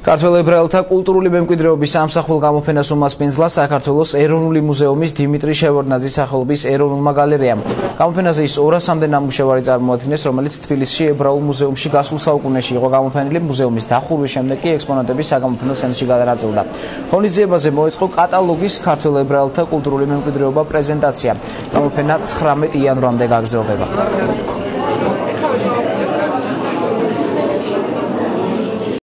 ქართველ ებრაელთა კულტურული მემკვიდრეობის სამსახურ გამოფენას უმასპინძლა საქართველოს ეროვნული მუზეუმის დიმიტრი შევარდნაძის სახელობის ეროვნულმა გალერეამ. გამოფენაზე ის 200-მდე ნამუშევარი წარმოადგენს, რომელიც თბილისში ებრაულ მუზეუმში გასულ საუკუნეში იყო გამოფენილი. მუზეუმის დახურვის შემდეგ კი ექსპონატები საგამოფენო ცენტრში გადარაძილდა. ღონისძიებაზე მოეწყო კატალოგის ქართველ ებრაელთა კულტურული მემკვიდრეობა პრეზენტაცია. გამოფენა 19 იანვრამდე გაგრძელდება.